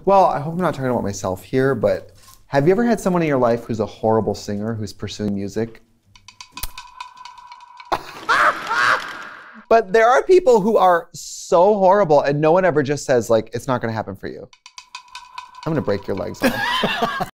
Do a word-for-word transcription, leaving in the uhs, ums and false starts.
Well, I hope I'm not talking about myself here, but have you ever had someone in your life who's a horrible singer who's pursuing music? But there are people who are so horrible and no one ever just says like, it's not gonna happen for you. I'm gonna break your legs off.